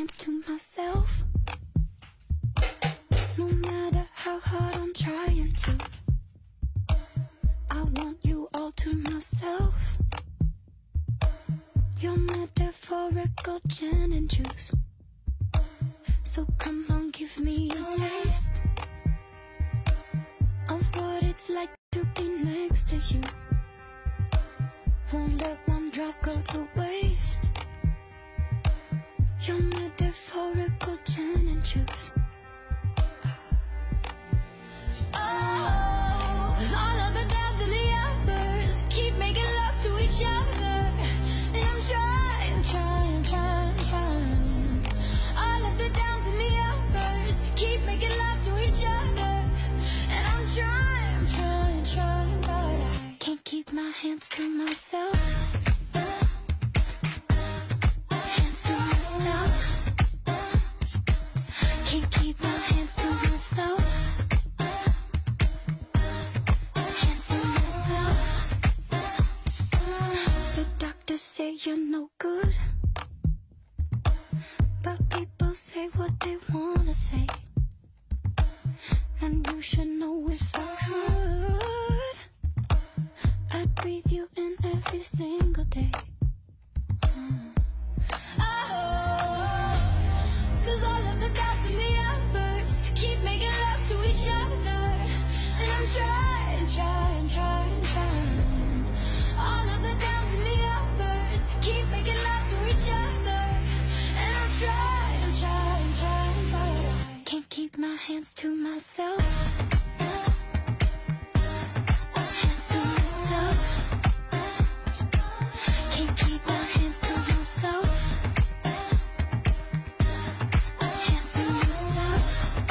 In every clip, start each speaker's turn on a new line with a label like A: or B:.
A: hands to myself. No matter how hard I'm trying to, I want you all to myself. Your metaphorical gin and juice. So come on, give me a taste of what it's like to be next to you. Won't let one drop go to waste. Your metaphorical gin and juice. Oh, all of the downs and the uppers keep making love to each other, and I'm trying. All of the downs and the uppers keep making love to each other, and I'm trying, but I can't keep my hands to myself. Hands to myself. Can't keep my hands to myself. Hands to myself. The doctors say you're no good, but people say what they wanna say, and you should know if I could, I'd breathe you in every single day. Cause all of the doubts and the uppers keep making love to each other, and I'm trying. All of the downs and the uppers keep making love to each other, and I'm trying, but I can't keep my hands to myself. Hands to myself. Can't keep my hands to myself. Hands to myself.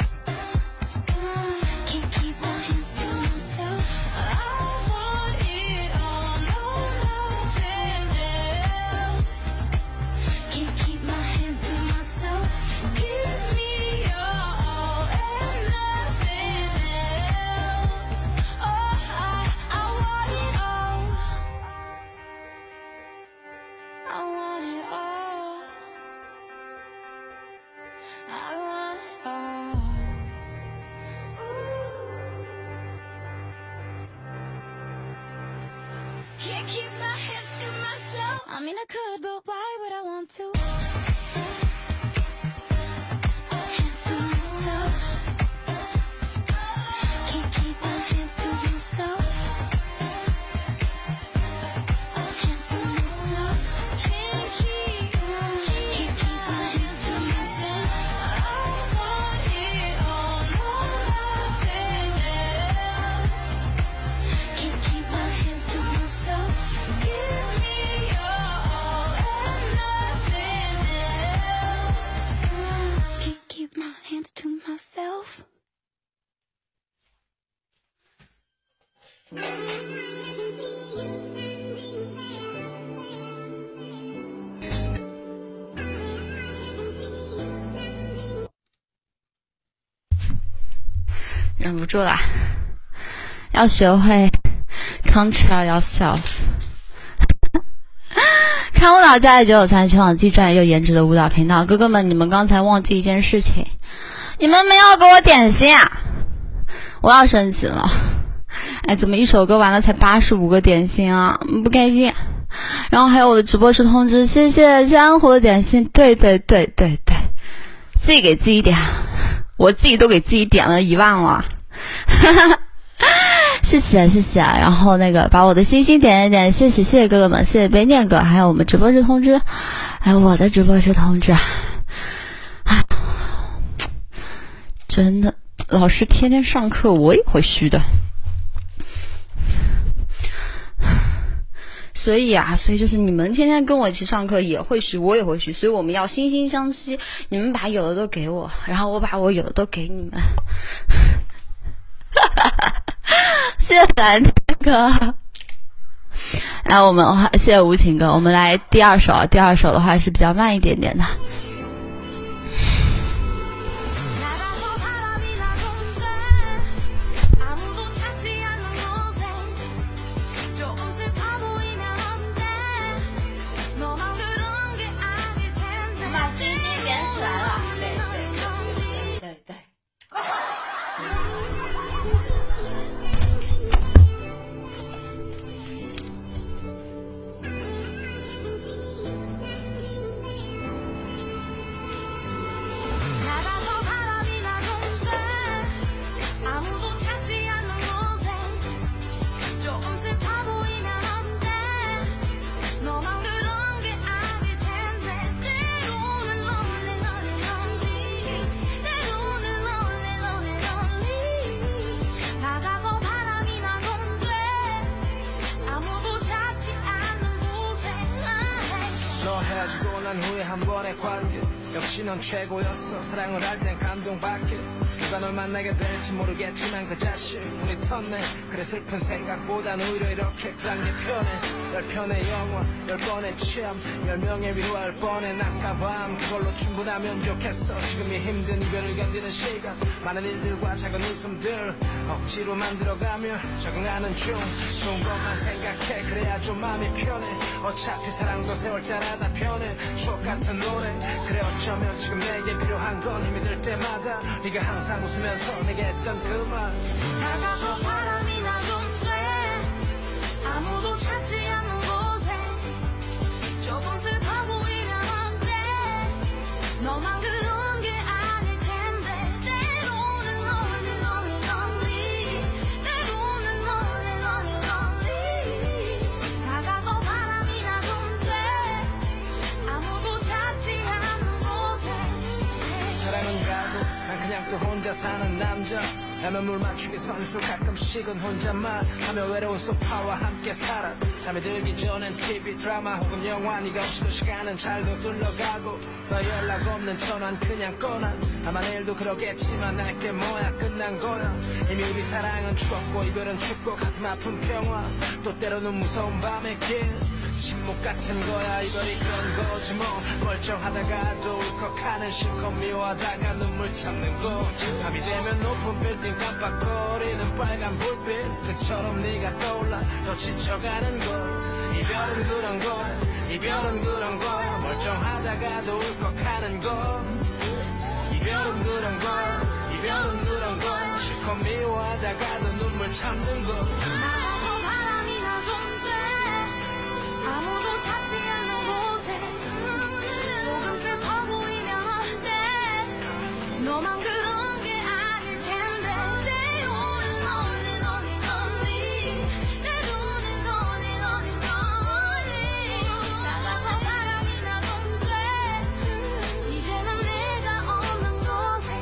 A: Can't keep my hands to myself. I want it all, no nothing else. Can't keep my hands to myself. Give me your all and nothing else. Oh, I want it all. I want it all. I want it all. Can't keep my hands to myself. I mean, I could, but why would I want to? Hands to myself. Can't keep my hands to myself. Hands to myself. Can't keep my hands to myself. I want it all, no nothing else. Can't keep my hands to myself. Give me your all and nothing else. Can't keep my hands to myself.忍不住了，要学会 control yourself。看舞蹈家也993全网最专业又颜值的舞蹈频道，哥哥们，你们刚才忘记一件事情，你们没有给我点心啊！我要生气了。哎，怎么一首歌完了才85个点心啊？不开心。然后还有我的直播室通知，谢谢江湖的点心。对，自己给自己点，我自己都给自己点了1万了。谢谢。然后那个把我的星星点一点，谢谢哥哥们，谢谢杯念哥，还有我们直播室通知，还有我的直播室通知。真的，老师天天上课，我也会虚的。所以就是你们天天跟我一起上课也会虚，我也会虚，所以我们要惺惺相惜。你们把有的都给我，然后我把我有的都给你们。谢谢蓝天哥。来，我们谢谢无情哥，我们来第二首。第二首的话是比较慢一点点的。把星星点起来。
B: 헤어지고 난 후에 한 번의 관계 역시 넌 최고였어 사랑을 할 땐 감동받게 누가 널 만나게 될지 모르겠지만 그 자신 운이 텄네 그래 슬픈 생각보단 오히려 이렇게 짠게 편해 10편의 영화 10번의 취함 10명의 위로할 뻔해 낮과 밤 그걸로 충분하면 좋겠어 지금 이 힘든 이별을 견디는 시간 많은 일들과 작은 웃음들 억지로 만들어가며 적응하는 중 좋은 것만 생각해 그래야 좀 마음이 편해 어차피 사랑도 세월 따라 다 변해 추억 같은 노래 그래 어쩌면 지금 내게 필요한 건 힘이 들 때마다 네가 항상 웃으면서 내게 했던 그 말
C: 다가서 바람이 나 좀 쐬 아무도 찾지 않는 곳에 조금 슬퍼 보이면 어때 너만 그런 게 아닐 텐데 때로는 lonely 때로는 lonely 다가서 바람이 나 좀 쐬 아무도 찾지 않는 곳에
B: 사랑은 가고 난 그냥 또 혼자 사는 남자 라면 물 맞추기 선수 가끔씩은 혼잣말 하며 외로운 소파와 함께 살아 잠이 들기 전엔 TV 드라마 혹은 영화 네가 없이도 시간은 잘도 흘러가고 너 연락 없는 전화는 그냥 꺼놔 아마 내일도 그러겠지만 날게 뭐야 끝난 거야 이미 우리 사랑은 죽었고 이별은 춥고 가슴 아픈 평화 또 때로는 무서운 밤의 길 침묵 같은 거야 이별이 그런 거지 뭐 멀쩡하다가도 울컥하는 실컷 미워하다가 눈물 참는 거 밤이 되면 높은 빌딩 깜빡거리는 빨간 불빛 그처럼 네가 떠올라 더 지쳐가는 거 이별은 그런 거야 이별은 그런 거야 멀쩡하다가도 울컥하는 거 이별은 그런 거야 이별은 그런 거야 실컷 미워하다가도 눈물 참는 거
C: 나가서 바람이 나 좀 쐬 아무도 찾지 않는 곳에 조금 슬퍼 보이면 어때 너만 그런 게 아닐 텐데 때로는 lonely 때로는 lonely 나가서 바람이 나 좀 쐬 이제는 내가 없는 곳에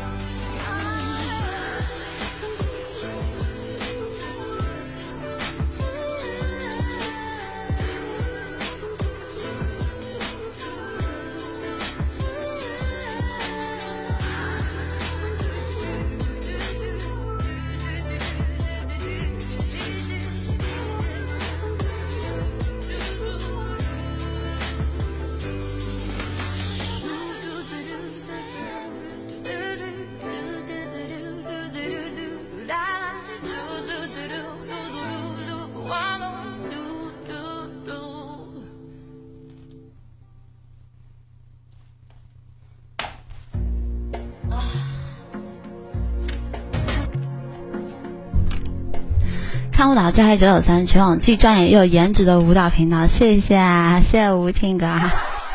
A: 看舞蹈就爱993全网既专业又有颜值的舞蹈频道，谢谢吴庆哥啊！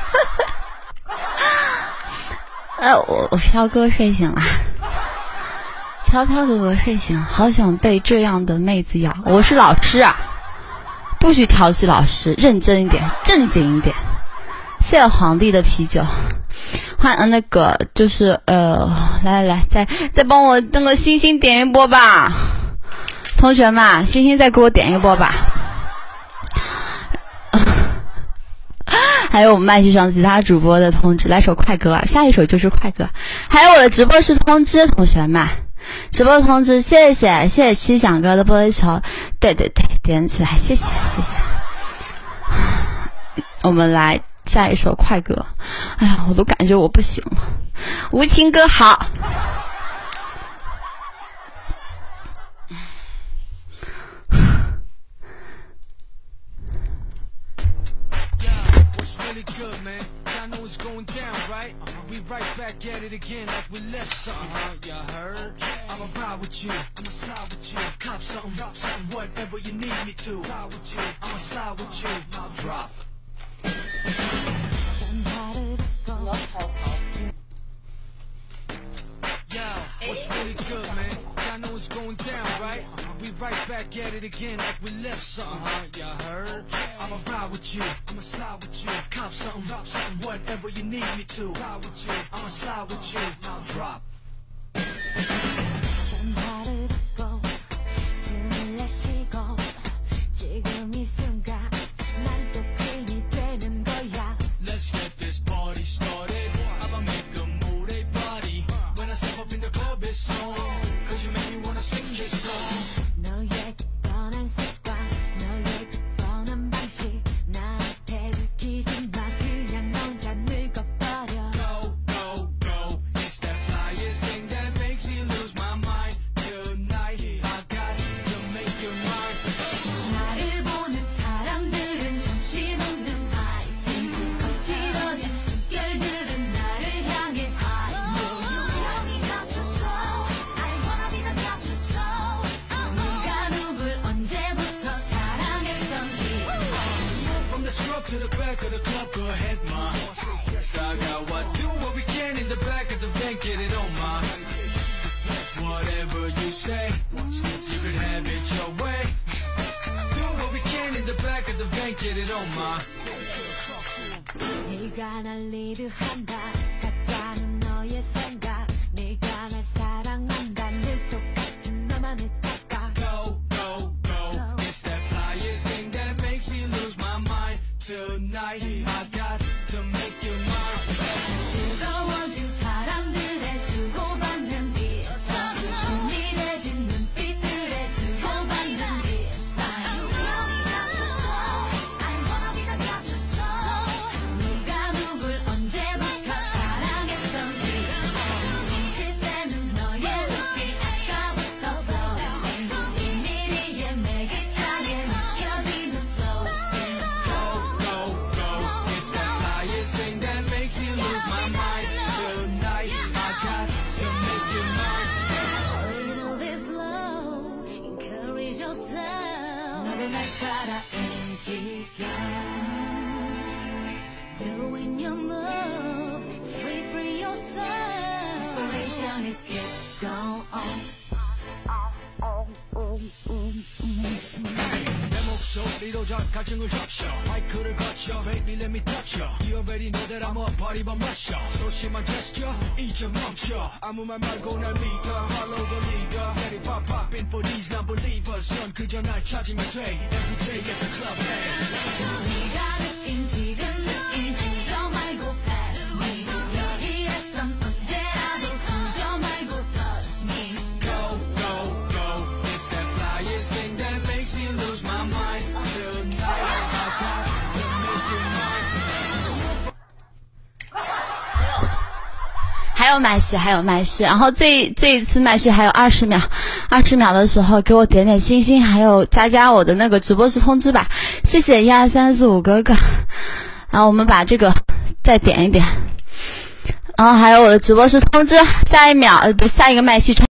A: 我飘哥睡醒了，飘哥哥睡醒了，好想被这样的妹子咬。我是老师啊，不许调戏老师，认真一点，正经一点。谢谢皇帝的啤酒。换那个就是来再帮我那个星星点一波吧。同学们，星星再给我点一波吧。还有我们麦序上其他主播的通知，来首快歌啊，下一首就是快歌。还有我的直播室通知，同学们，直播通知，谢谢七响哥的玻璃球，对，点起来，谢谢。我们来下一首快歌。哎呀，我都感觉我不行了。无情哥好。
B: Good, man. I know it's going down, right? We right back at it again like we left something. You heard? I'ma ride with you, I'ma slide with you. Cop something, whatever you need me to. Ride with you, I'ma slide with you. I'll drop. Yo, what's really good, man? I know it's going down, right? We right back at it again like we left something. You heard? I'ma ride with you, I'ma slide with you. Cop something, whatever you need me to. Ride with you, I'ma slide with you. I'll drop. Let's get this to the back of the club, go ahead, ma. Start out what? Do what we can in the back of the van, get it on, ma. Whatever you say, you could have it your way. Do what we can in the back of the van, get it on, ma.
C: 네가 날 리드한다 가짜는 너의 생각 네가 날 사랑한다 늘 똑같은 너만의 착각
B: Go, go, go. It's that flyest thing that makes me lose my mind. Tonight, I got to make you mine.
C: 뜨거워진 사람들의 주고받는 이 은밀해진 눈빛들의 주고받는 이 sign. I'm gonna be the capture song. 네가 누굴 언제부터 사랑했던지 멈출 때는 너의 눈빛 아까부터 flow 비밀이에 내 귓가에 느껴지는 flow
B: Go, go, go. It's that flyest thing that makes me lose my mind. Tonight, I got to make you mine.
C: little is low encourage yourself 너도 날 따라 움직여 doing your move free yourself inspiration is get go on
B: 내 목소리로 저 갈증을 적셔 마이크를 거쳐 Baby let me touch you You already know that I'm a party but rusher 소심한 gesture 이제 멈춰 아무 말 말고 날 믿어 Follow the leader Let it pop pop in for these non-believers 넌 그저 날 찾으면 돼 Every day at the club hey.
C: 네가 느낀 지금 느낀 주저 말고 pass me 여기에선 언제라도 두저 말고 touch me
B: Go, go, go It's that flyest thing that makes me lose my mind Tonight I got to make you mine
A: 还有麦序，还有麦序，然后这一次麦序还有20秒，20秒的时候给我点点星星，还有加我的那个直播室通知吧，谢谢12345哥哥。然后我们把这个再点一点，然后还有我的直播室通知，下一个麦序。